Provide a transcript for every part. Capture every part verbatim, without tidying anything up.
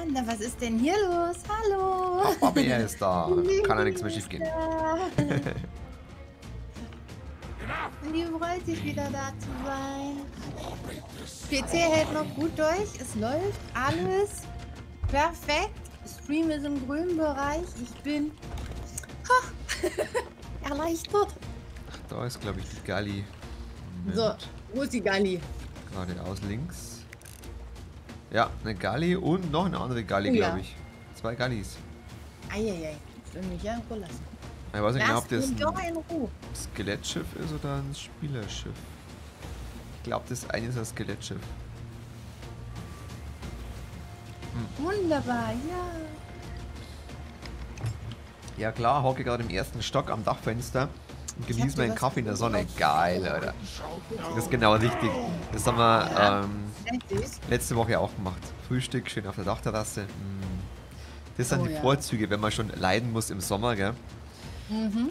Na, was ist denn hier los? Hallo. Ach, Bobby, er ist da. Kann ja nichts mehr schief gehen. Wie freut sich wieder da zu sein. P C hält noch gut durch. Es läuft alles perfekt. Stream ist im grünen Bereich. Ich bin ha, erleichtert. Ach, da ist, glaube ich, die Galli. Moment. So, wo ist die Galli? Geradeaus links. Ja, eine Galli und noch eine andere Galli, Oh, ja. glaube ich. Zwei Gallis. Eieiei, ich will mich ja in Ruhe lassen. Ich weiß nicht genau, Lass ob das mich doch ein in Ruhe. Skelettschiff ist oder ein Spielerschiff. Ich glaube, das eine ist ein Skelettschiff. Wunderbar, ja. Ja klar, hocke gerade im ersten Stock am Dachfenster und Ich hab genieße dir meinen was Kaffee in der Sonne. geholt. Geil, Alter. Das ist genau richtig. Das haben wir Ja. ähm, Endlich. letzte Woche auch gemacht. Frühstück, schön auf der Dachterrasse. Mm. Das sind Oh, die ja. Vorzüge, wenn man schon leiden muss im Sommer, gell? Mhm.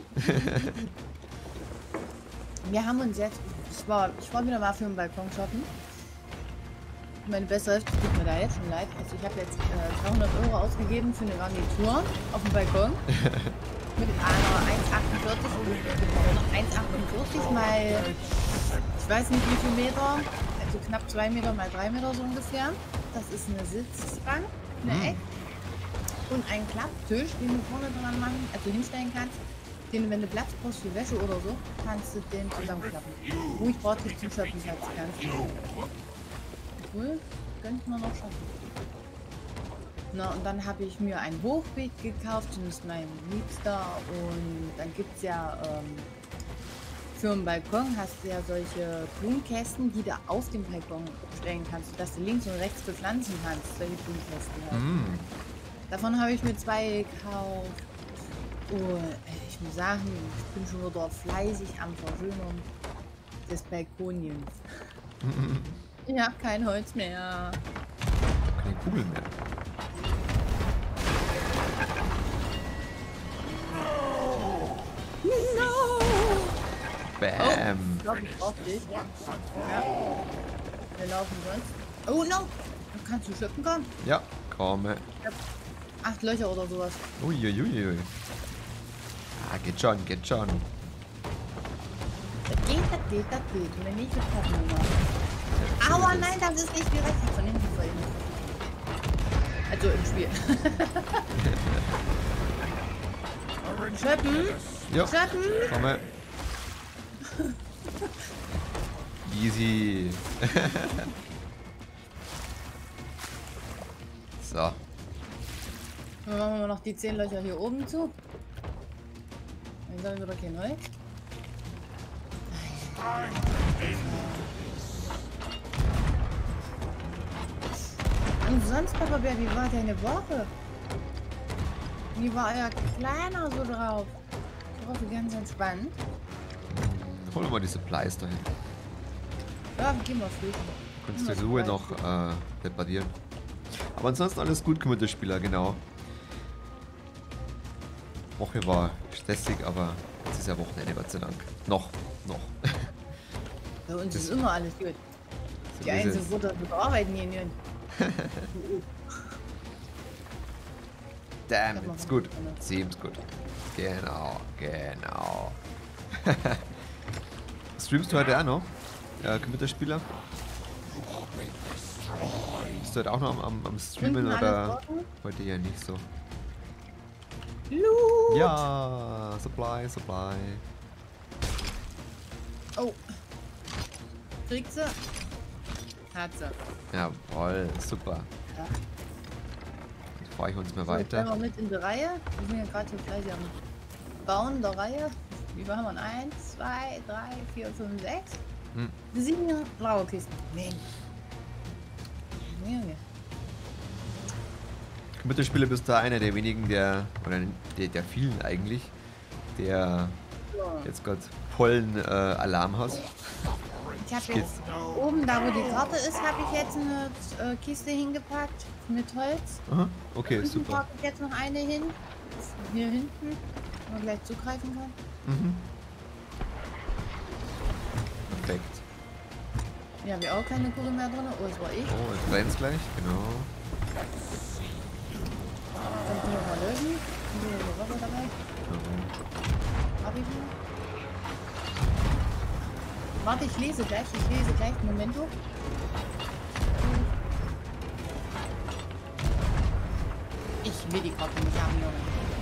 Wir haben uns jetzt, ich war, ich war wieder mal für den Balkon shoppen. Meine beste Hälfte tut mir da jetzt schon leid. Also ich habe jetzt äh, dreihundert Euro ausgegeben für eine Garnitur auf dem Balkon. Mit einer eins Komma achtundvierzig und eins Komma achtundvierzig mal, ich weiß nicht wie viel Meter, also knapp zwei Meter mal drei Meter so ungefähr. Das ist eine Sitzbank, eine Mm. Eck. Und ein Klapptisch, den du vorne dran machen, also hinstellen kannst, den du, wenn du Platz brauchst für Wäsche oder so, kannst du den zusammenklappen. Ruhig wortlich zum Shoppen, falls du kannst. Cool, könnte man noch schaffen. Na, und dann habe ich mir ein Hochbeet gekauft, das ist mein Liebster. Und dann gibt es ja ähm, für den Balkon hast du ja solche Blumenkästen, die du auf dem Balkon stellen kannst, sodass du links und rechts bepflanzen kannst, solche Blumenkästen halt. Mm. Davon habe ich mir zwei gekauft. Und ich muss sagen, ich bin schon wieder fleißig am Verschönern des Balkoniens. Ich habe kein Holz mehr. Keine Kugel mehr. No! Bam. Ich glaube, ich brauche dich. Ja. Wir laufen sonst. Oh no! Kannst du schöpfen kommen? Ja, komme. Acht Löcher oder sowas. Uiuiui. Ah, geht schon, geht schon. Das geht, das geht, das geht. Und wenn nicht, das passen wir mal. Aua, nein, das ist nicht direkt von hinten vor hinten. Also im Spiel. Schöpfen! Ja, Schöpfen! komme. Easy. So. Dann machen wir noch die zehn Löcher hier oben zu. Dann sollen wir doch kein Holz. Und sonst, Papa Bär, wie war deine Woche? Wie war euer Kleiner so drauf? Ich hoffe, ganz entspannt. Hol mal die Supplies dahin. Ja, gehen wir früh. Kannst die Ruhe noch äh, reparieren. Aber ansonsten alles gut gemacht, der Spieler, genau. Woche war stressig, aber jetzt ist ja Wochenende, Gott sei Dank. Noch, noch. Bei uns Das- ist immer alles gut. So Die ist einzige es. Mutter wird arbeiten hier nicht. Damn, Sag mal, it's gut. was- Seems gut. Genau, genau. Streamst du heute auch noch? Ja, Computerspieler? Bist du heute auch noch am, am, am Streamen Unten alles oder trocken? heute ja nicht so? Loot! Ja, Supply, Supply. Oh. Kriegt sie? Hat sie. Jawohl, super. Ja. Jetzt fahre ich uns mal So, jetzt weiter. wir mit in der Reihe. Wir sind ja gerade hier gleich am Bauen der Reihe. Wie viel haben wir? Eins, zwei, drei, vier, fünf, sechs. Hm. Sieben Lagerkisten. Mensch. Junge. Computerspieler bist du einer der wenigen, der, oder der, der vielen eigentlich, der So. jetzt gerade vollen äh, Alarm hat. Ich habe jetzt oben, da wo die Karte ist, habe ich jetzt eine äh, Kiste hingepackt mit Holz. Aha, okay, Unten super. packe ich jetzt noch eine hin. Hier hinten, wo man gleich zugreifen kann. Mhm. Perfekt. Hier habe ich auch keine Kugel mehr drin. Oh, das war ich. Oh, jetzt brennt's gleich, genau. Hab ich noch? Warte, ich lese gleich, ich lese gleich. Momento. Ich will die Karte nicht haben, Junge.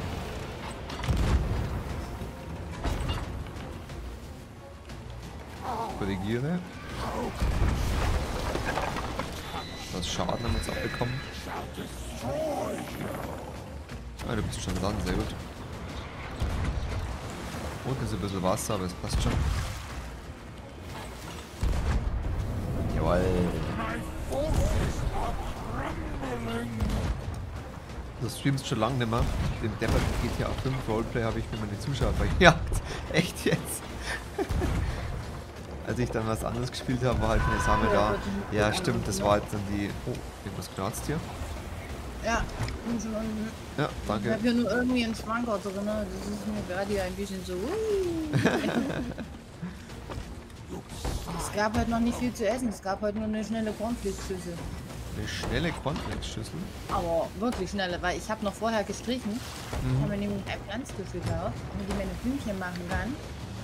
Korrigiere. Das Schaden haben wir jetzt abbekommen. Ah, du bist schon dran, sehr gut. Unten ist ein bisschen Wasser, aber es passt schon. Jawohl. Du streamst schon lange nicht mehr. Den Deppert G T A fünf Roleplay habe ich für meine Zuschauer verjagt. Echt jetzt? Als ich dann was anderes gespielt habe, war halt eine Sache da. Ja, stimmt, das war jetzt dann die... Oh, irgendwas knarzt hier. Ja, bin schon unten. Ja, danke. Ich habe hier nur irgendwie einen Schwanker drin. Das ist mir gerade hier ein bisschen so... Es gab halt noch nicht viel zu essen. Es gab halt nur eine schnelle Cornflakes-Schüssel. Eine schnelle Cornflakes-Schüssel? Aber wirklich schnelle, weil ich habe noch vorher gestrichen. Mhm. Ich habe mir nämlich ein Pflanzlöffel gekauft, damit ich meine Blümchen machen kann.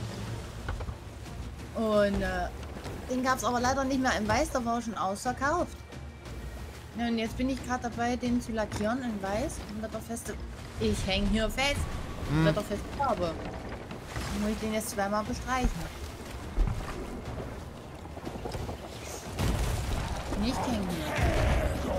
Und äh, den gab es aber leider nicht mehr in Weiß, der war schon ausverkauft. Ja, und jetzt bin ich gerade dabei, den zu lackieren in Weiß. Und wetterfeste. Ich hänge hier fest. Mhm. Wetterfeste Farbe. Dann muss ich den jetzt zweimal bestreichen. Nicht hängen hier.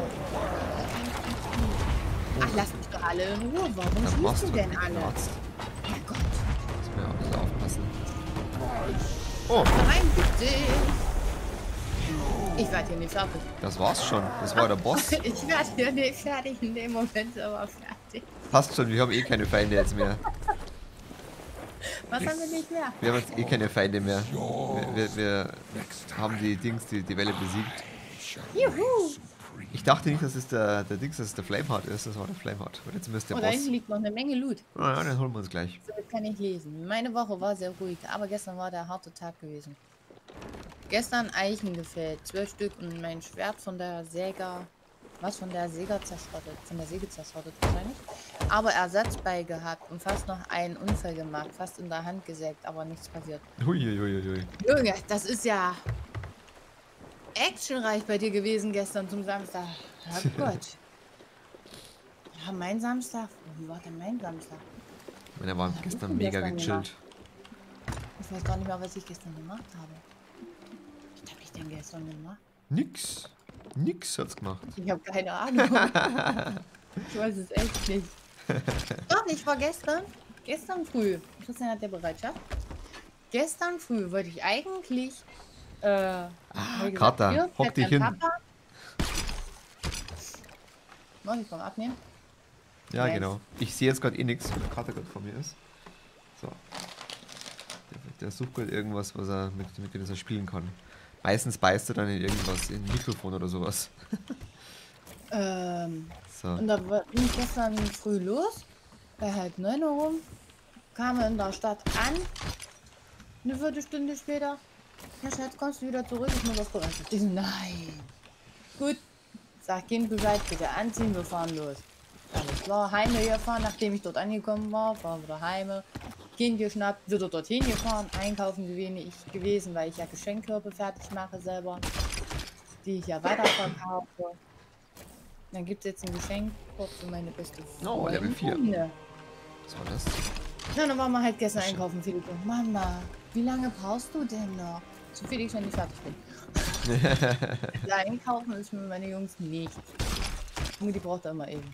Ach, lass mich doch alle in Ruhe. Warum Was machst schießt du du denn alle? geknarzt? Ja Gott. Muss mir auch ein bisschen aufpassen. Oh, Rein bitte. Ich werde hier nicht fertig. das war's schon. Das war der Boss. Ich werde hier nicht fertig. In dem Moment aber fertig. Passt schon, wir haben eh keine Feinde jetzt mehr. Was haben wir nicht mehr? Wir haben jetzt eh keine Feinde mehr. Wir, wir, wir haben die Dings, die, die Welle besiegt. Juhu. Ich dachte nicht, dass es der, der Dings, dass es der Flameheart ist. Das war der Flameheart. Und jetzt müsste Oh, der da hinten Boss. liegt noch eine Menge Loot. Na ja, den holen wir uns gleich. So, das kann ich lesen. Meine Woche war sehr ruhig, aber gestern war der harte Tag gewesen. Gestern Eichen gefällt, zwölf Stück und mein Schwert von der Säger, was von der Säger zerschrottet, von der Säge zerschrottet wahrscheinlich. Aber Ersatz bei gehabt und fast noch einen Unfall gemacht, fast in der Hand gesägt, aber nichts passiert. Huiuiuiui. Junge, das ist ja actionreich bei dir gewesen gestern zum Samstag. Herrgott. Ja, mein Samstag. Wie war denn mein Samstag? Der war Was hab ich gestern denn mega gestern gechillt. Ich weiß gar nicht mehr, was ich gestern gemacht habe. Was habe ich denn gestern gemacht? Nix. Nix hat's gemacht. Ich habe keine Ahnung. Ich weiß es echt nicht. Doch, ich war gestern, gestern früh, Christian hat ja Bereitschaft. Gestern früh wollte ich eigentlich, äh, Ah, wie gesagt, Kater, hier, hock fährt dich mein hin. Papa. Mach ich beim Abnehmen? Ja, Nice. genau. Ich sehe jetzt gerade eh nichts, weil der Kater gerade vor mir ist. So. Der, der sucht gerade irgendwas, was er mit, mit dem er spielen kann. Meistens beißt er dann in irgendwas, in ein Mikrofon oder sowas. Ähm, So. und da bin ich gestern früh los, bei halb neun Uhr rum, kam in der Stadt an, eine Viertelstunde später, ja Schatz, kommst du wieder zurück, ich muss was bereiten. Ich so, nein. Gut, sag Kind Bescheid, bitte anziehen, wir fahren los. Alles klar, heim gefahren, nachdem ich dort angekommen war, war wieder heim, Kind geschnappt, wieder dorthin gefahren, einkaufen gewesen, gewesen, weil ich ja Geschenkkörbe fertig mache selber, die ich ja weiterverkaufe. Dann gibt es jetzt ein Geschenkkorb für meine beste Freundin. Oh, Level vier. Was war das? Na, dann waren wir halt gestern einkaufen, Felix. Und Mama, wie lange brauchst du denn noch? So viel ich, wenn ich fertig bin. Ja, einkaufen ist für meine Jungs nicht. Mutti braucht da immer eben.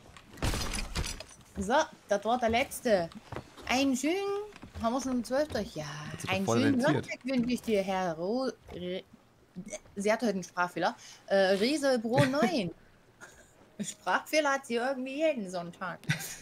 So, das war der letzte. Einen schönen, haben wir schon um zwölf durch? Ja, Hat sich doch einen voll schönen rentiert. Sonntag wünsche ich dir, Herr Ro... Re Sie hat heute einen Sprachfehler. Äh, Riese Bro neun. Sprachfehler hat sie irgendwie jeden Sonntag.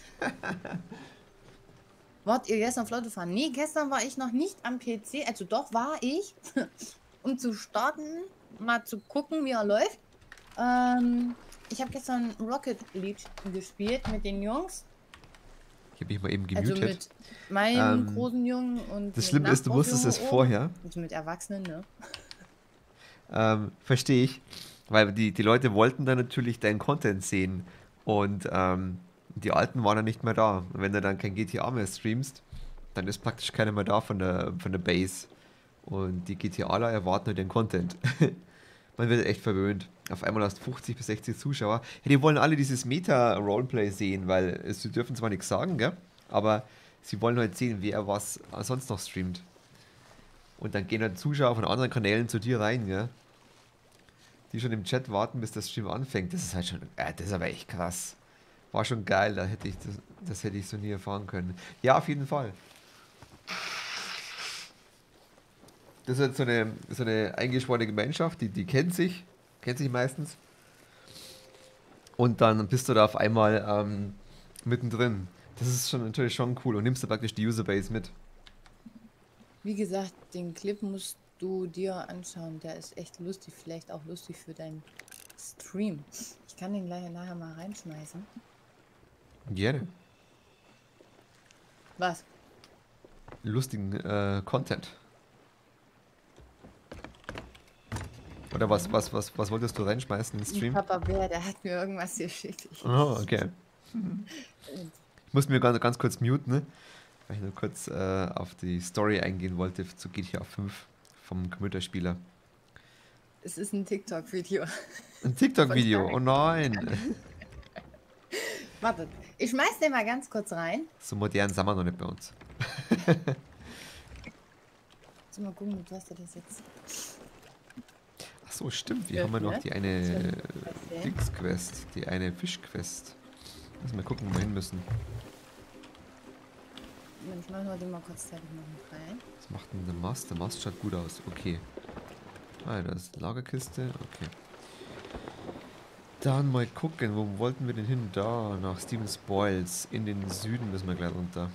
Wart ihr gestern Flotte fahren? Nee, gestern war ich noch nicht am P C. Also doch war ich, um zu starten, mal zu gucken, wie er läuft. Ähm, ich habe gestern Rocket League gespielt mit den Jungs. Ich habe mich mal eben Also gemutet. mit meinem Ähm, großen Jungen und Das mit Schlimme ist, du wusstest es Nachbarsjungen vorher. oben. Also mit Erwachsenen, ne? Ähm, verstehe ich. Weil die, die Leute wollten dann natürlich deinen Content sehen. Und ähm, Die alten waren ja nicht mehr da. Und wenn du dann kein G T A mehr streamst, dann ist praktisch keiner mehr da von der, von der Base. Und die GTAler erwarten nur den Content. Man wird echt verwöhnt. Auf einmal hast du fünfzig bis sechzig Zuschauer. Ja, die wollen alle dieses Meta-Roleplay sehen, weil äh, sie dürfen zwar nichts sagen, gell? Aber sie wollen halt sehen, wer was sonst noch streamt. Und dann gehen halt Zuschauer von anderen Kanälen zu dir rein, gell? Die schon im Chat warten, bis das Stream anfängt. Das ist halt schon, äh, das ist aber echt krass. War schon geil, da hätte ich das, das hätte ich so nie erfahren können. Ja, auf jeden Fall. Das ist halt so eine, so eine eingeschworene Gemeinschaft, die, die kennt sich, kennt sich meistens. Und dann bist du da auf einmal ähm, mittendrin. Das ist schon natürlich schon cool und nimmst du praktisch die Userbase mit. Wie gesagt, den Clip musst du dir anschauen. Der ist echt lustig. Vielleicht auch lustig für deinen Stream. Ich kann den gleich nachher mal reinschmeißen. Gerne. Was? Lustigen äh, Content. Oder was, was, was, was wolltest du reinschmeißen in den Stream? Papa Bär, der hat mir irgendwas geschickt. Ich Oh, okay. Ich muss mir ganz, ganz kurz muten, ne? Weil ich nur kurz äh, auf die Story eingehen wollte zu G T A fünf vom Computerspieler. Es ist ein TikTok-Video. Ein TikTok-Video, oh nein! Wartet, ich schmeiß den mal ganz kurz rein. So modern sind wir noch nicht bei uns. Jetzt mal gucken, mit was du das jetzt. Ach so, stimmt, wir Ja, haben ja noch ne? die eine Okay. Dings-Quest, die eine Fisch-Quest. Müssen wir gucken, wo wir hin müssen. Ich mache mal den mal kurz fertig machen rein. Was macht denn der Mast? Der Mast schaut gut aus, okay. Ah, da ist Lagerkiste, okay. Dann mal gucken, wo wollten wir denn hin? Da, nach Stevens Boyles. In den Süden müssen wir gleich runter.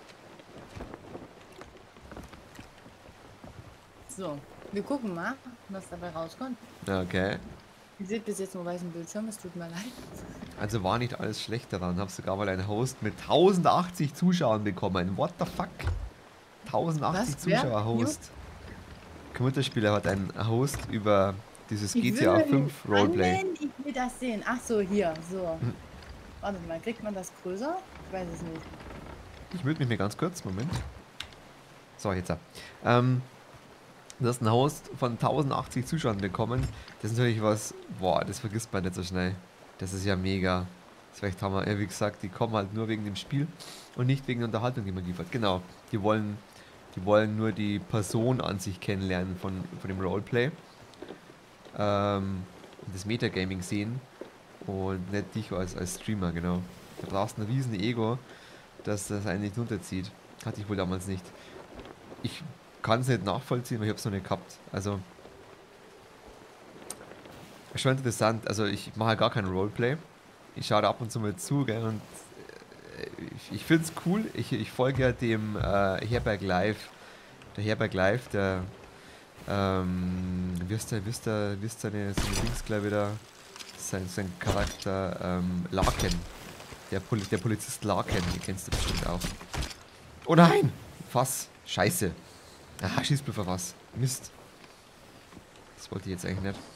So, wir gucken mal, was dabei rauskommt. Okay. Ihr seht bis jetzt nur weißen Bildschirm, es tut mir leid. Also war nicht alles schlecht daran. Hab sogar mal einen Host mit tausendachtzig Zuschauern bekommen. What the fuck? tausendachtzig Was? Wer? Zuschauer Host. Computerspieler hat einen Host über dieses Ich G T A will fünf Roleplay. anmelden, Ich will das sehen. Ach so, hier, so. Hm. Warte mal, kriegt man das größer? Ich weiß es nicht. Ich mute mich mir ganz kurz, Moment. So, jetzt ab. Ähm, du hast einen Host von tausendachtzig Zuschauern bekommen. Das ist natürlich was, boah, das vergisst man nicht so schnell. Das ist ja mega. Das ist echt Hammer. Ja, wie gesagt, die kommen halt nur wegen dem Spiel und nicht wegen der Unterhaltung, die man liefert. Genau, die wollen, die wollen nur die Person an sich kennenlernen von, von dem Roleplay. Ähm, und das Metagaming sehen und nicht dich als, als Streamer, genau. Da brauchst du ein riesen Ego, dass das einen nicht runterzieht. Hatte ich wohl damals nicht. Ich kann es nicht nachvollziehen, aber ich habe es noch nicht gehabt. Also, schon interessant. Also, ich mache halt gar kein Roleplay. Ich schaue da ab und zu mal zu, gell, und äh, ich, ich finde es cool. Ich, ich folge ja dem äh, Herberg Live. Der Herberg Live, der ähm, wie ist der, wie ist der, wie ist seine, seine Dings gleich wieder, sein, sein Charakter, ähm, Larken. Der, Poli der Polizist Larken, den kennst du bestimmt auch. Oh nein! Fass. Scheiße. Aha, Schießpulver was. Mist. Das wollte ich jetzt eigentlich nicht.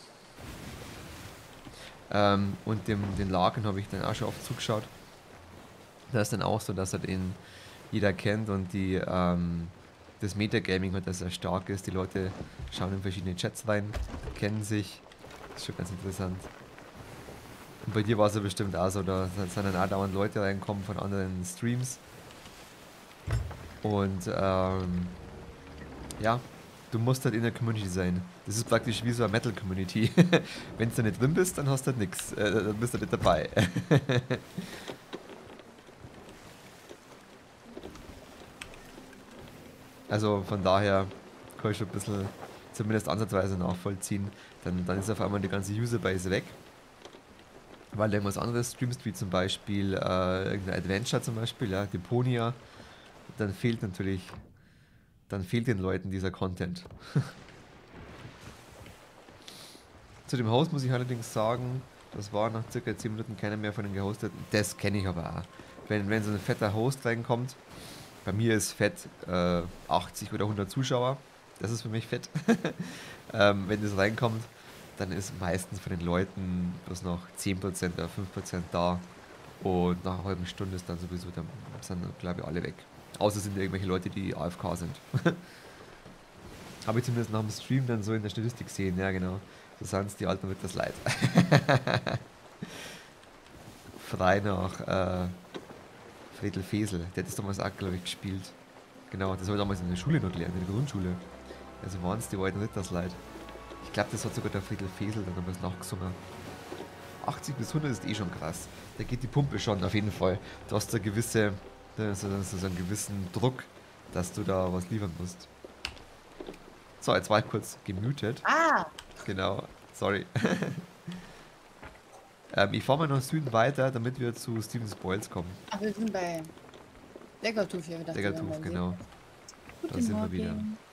Ähm, und dem, den Larken habe ich dann auch schon oft zugeschaut. Da ist dann auch so, dass er den jeder kennt und die, ähm, das Metagaming halt, dass er stark ist. Die Leute schauen in verschiedene Chats rein, kennen sich. Das ist schon ganz interessant. Und bei dir war es ja bestimmt auch so, da sind dann auch dauernd Leute reinkommen von anderen Streams. Und ähm, ja, du musst halt in der Community sein. Das ist praktisch wie so eine Metal-Community. Wenn du da nicht drin bist, dann hast du halt nichts. Äh, dann bist du nicht dabei. Also von daher kann ich schon ein bisschen zumindest ansatzweise nachvollziehen. Dann, dann ist auf einmal die ganze Userbase weg. Weil du irgendwas anderes streamst, wie zum Beispiel äh, irgendein Adventure zum Beispiel, ja, Deponia. Dann fehlt natürlich, dann fehlt den Leuten dieser Content. Zu dem Host muss ich allerdings sagen, das war nach circa zehn Minuten keiner mehr von den gehosteten. Das kenne ich aber auch. Wenn, wenn so ein fetter Host reinkommt, bei mir ist fett äh, achtzig oder hundert Zuschauer, das ist für mich fett. ähm, wenn das reinkommt, dann ist meistens von den Leuten bloß noch zehn Prozent oder fünf Prozent da, Und nach einer halben Stunde ist dann sowieso, dann sind, glaube ich, alle weg. Außer sind irgendwelche Leute, die A F K sind. Habe ich zumindest nach dem Stream dann so in der Statistik gesehen, ja genau. So sind es, die Alten wird das leid. Frei nach äh, Fredel Fesel, der hat das damals auch, glaube ich, gespielt. Genau, das habe ich damals in der Schule noch gelernt, in der Grundschule. Also waren es die alten Rittersleid. Ich glaube, das hat sogar der Friedel Fesel dann damals nachgesungen. achtzig bis hundert ist eh schon krass. Da geht die Pumpe schon, auf jeden Fall. Du hast da gewisse, da ist so so einen gewissen Druck, dass du da was liefern musst. So, jetzt war ich kurz gemutet. Ah! Genau, sorry. ähm, ich fahre mal nach Süden weiter, damit wir zu Stevens Boils kommen. Ach, wir sind bei Deckertuf hier wieder. Deckertuf, genau. Da Guten sind wir Morgen. wieder.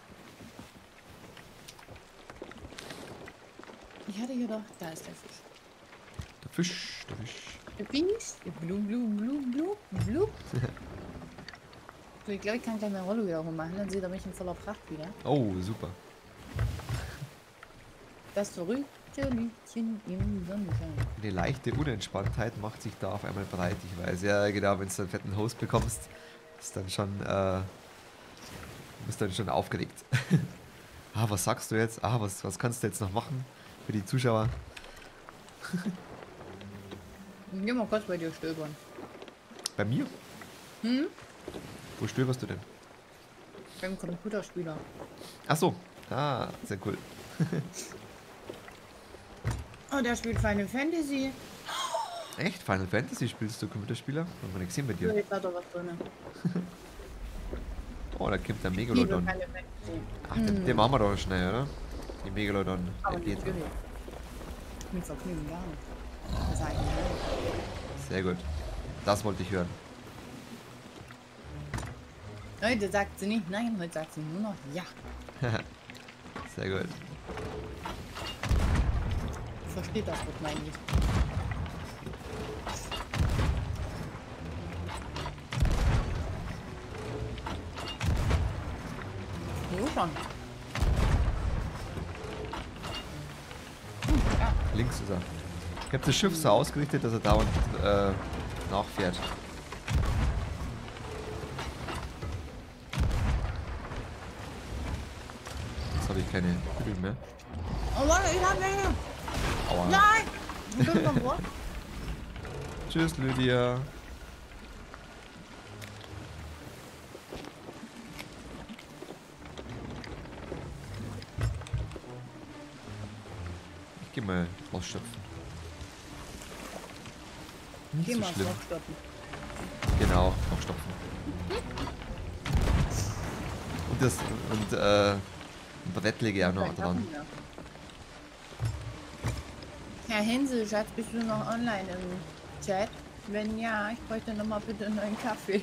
Ich hatte hier doch, da ist der Fisch. Der Fisch, der Fisch. Der Fisch, der Blum, Blum, Blum, Blum, Blum. So, ich glaube, ich kann gleich meine Rolle wieder rummachen, dann sieht er mich in voller Pracht wieder. Oh, super. Das verrückte Lütchen im Sonnenschein. Eine leichte Unentspanntheit macht sich da auf einmal breit. Ich weiß, ja genau, wenn du einen fetten Host bekommst, ist dann schon, äh, bist dann schon aufgeregt. Ah, was sagst du jetzt? Ah, was, was kannst du jetzt noch machen für die Zuschauer? Geh mal kurz bei dir stöbern. Bei mir? Hm? Wo stöberst du denn? Beim Computerspieler. Ach so. Ah, sehr cool. Oh, der spielt Final Fantasy. Echt? Final Fantasy spielst du Computerspieler? Haben wir nicht gesehen bei So, dir. jetzt hat er was drin. Oh, da kommt der Ich liebe Megalodon. Final Fantasy. Ach, den, den machen wir doch schnell, oder? Die Megalodon. Aber Der geht natürlich. Mit Vergnügen gar nicht. Das sag ich nicht. Sehr gut. Das wollte ich hören. Heute sagt sie nicht nein, heute sagt sie nur noch ja. Sehr gut. Versteht das Wort, meine ich. So schon. Hm, ja. Links ist er. Ich habe das Schiff so ausgerichtet, dass er dauernd äh, nachfährt. Jetzt habe ich keine Kugeln mehr. Oh Leute, ich hab welche. Aua. Nein! Ich bin vom Wort. Tschüss, Lydia. Ich geh mal ausschöpfen. Nicht Geh so mal schlimm. aufstoppen. Genau, aufstopfen. Und das und äh, ein Brett lege ich auch noch dran. Herr Hensel, Schatz, bist du noch online im Chat? Wenn ja, ich bräuchte noch mal bitte einen neuen Kaffee.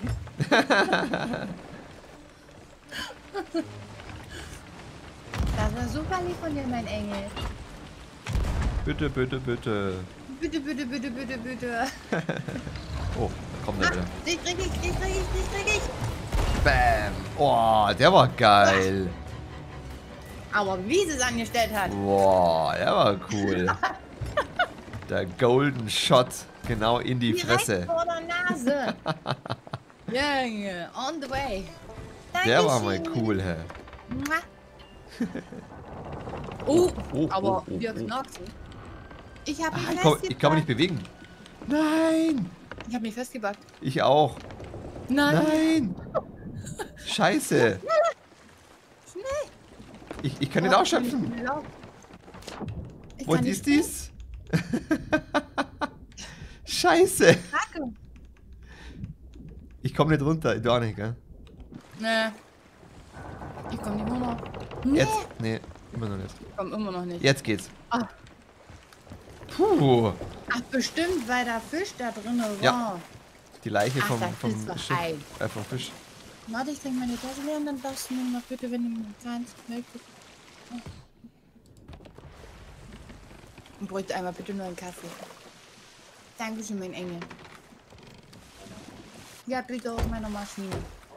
Das war super lieb von dir, mein Engel. Bitte, bitte, bitte. Bitte, bitte, bitte, bitte, bitte. Oh, da kommt er Ah, wieder. dich krieg ich, dich krieg ich, dich krieg ich. Bam. Oh, der war geil. Aber wie sie es angestellt hat. Boah, der war cool. Der Golden Shot genau in die Direkt Fresse. vor der Nase. Junge, on the way. Der war mal Dankeschön. cool, hä? Mua. Oh, oh, aber oh, oh, wir oh. knacksen. Ich habe mich Ah, ich, komm, ich kann mich nicht festgepackt. bewegen. Nein. Ich habe mich festgepackt. Ich auch. Nein. Nein. Scheiße. Schnell. Ich, ich kann nicht Oh, ausschöpfen. ich lauf. Ich Was kann ist nicht dies? Scheiße. Kacke. Ich komme nicht runter. Du auch nicht, gell? Nee. Ich komm nicht runter. Nee. Jetzt? Nee, immer noch nicht. Ich komm immer noch nicht. Jetzt geht's. Ah. Puh. Ach, bestimmt, weil der Fisch da drin war. Ja. Die Leiche Ach, vom, das vom ist doch Schiff. ein. Äh, vom Fisch. Warte, ich trinke meine Tasse leer und dann darfst du mir noch bitte, wenn du kannst, möchtest. Ich bräuchte einmal bitte nur einen Kaffee. Dankeschön, mein Engel. Ja, bitte auf meiner Maschine.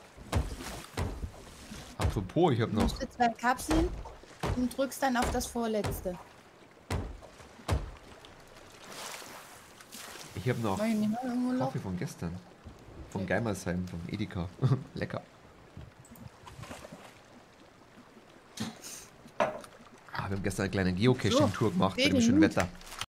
Apropos, ich habe Du noch. nimmst zwei Kapseln und drückst dann auf das vorletzte. Ich Ich habe noch War hier nicht noch irgendwo ein Loch? Kaffee von gestern. Von Ja. Geimersheim, vom Edeka. Lecker. Ah, wir haben gestern eine kleine Geocaching-Tour gemacht bei dem wegen schönen Mut. Wetter.